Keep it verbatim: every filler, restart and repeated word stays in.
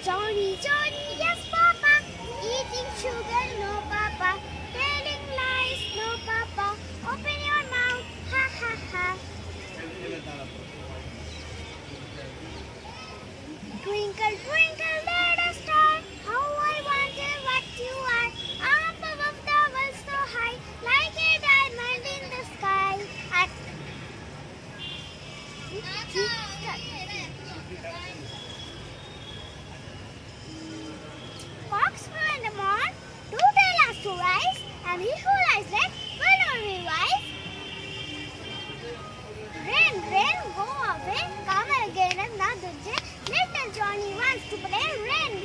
Johnny, Johnny, yes, Papa. Eating sugar, no, Papa. Telling lies, no, Papa. Open your mouth, ha, ha, ha. Twinkle, twinkle, little star, how I wonder what you are. Up above the world so high, like a diamond in the sky. At Fox flew in the morn, to tell us to rise, and he who lies late will not be wise. Rain, rain, go away, come again another day. Little Johnny wants to play. Rain,